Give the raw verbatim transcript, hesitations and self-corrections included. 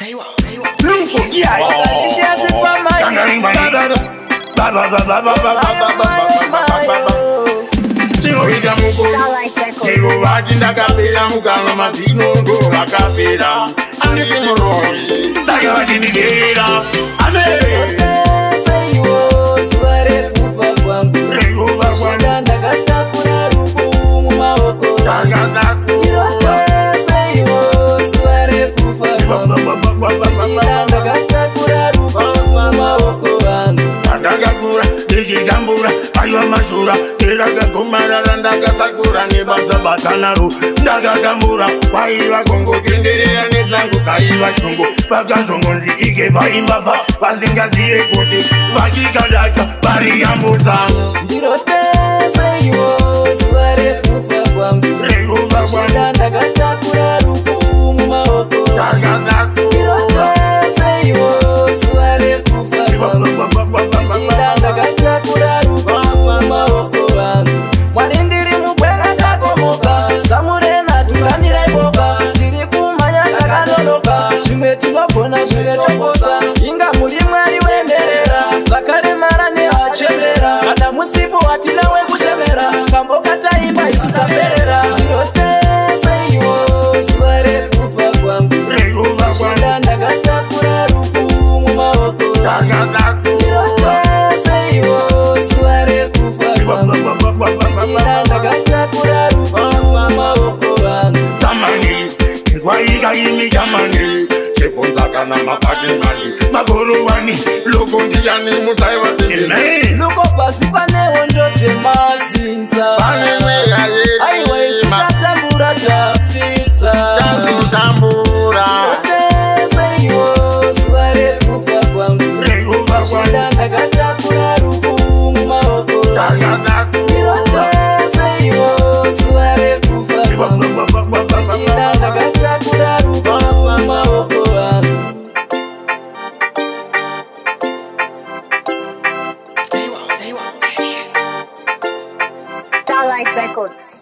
Lunko, yeah, she has it for my Gambura, ayo mashura, kiraga kumarara ndaga sakura nebaza batanaru, ndaga gambura, waiwa kongo kenderera nezangu kaiwa shungu, bagazongonzi ige baimbaba, bazingaziye kuti, vakikadaka, bari yambuza. Ndirote saiwo, suare kufa kwangu, Rekufa kwangu, ndaga takura rufu mumaoko, ndaga taku. Ndirote saiwo, suare kufa kwangu, ndaga takura rufu mumaoko wangu. Mwanindiri mukwenga takomoka, samurena tukamira iboka, tiri kumanya takanonoka, chimwe tinogona chimwe tokosa, inga muri mwari wemberera, vakaremara nevachemera, kana musipo watina wekuchemera, kamboka taimba isu taperera. Ndirote saiwo, zuva rekufa kwangu, Rekufa kwangu, ndakatakura rufu mumaoko ndaga taku. Ndirote saiwo, zuva rekufa kwangu, ndakatakura rufu mumaoko wangu. Tamani, izwaika imi jamani, cheponzaka na mapati mani, magoro wani, loko ndiyani musaiwa sini. Luko pasi panewo ndotse madzinza, Pane mweya yedu, aiwa isu tatambura tapfitsa. takutambura. Ndirote saiwo, zuva rekufa kwangu, Rekufa kwangu, ndakatakura rufu mumaoko ndaga taku. Ndirote saiwo, zuva rekufa kwangu, ndakatakura rufu mumaoko wangu. Starlight Records.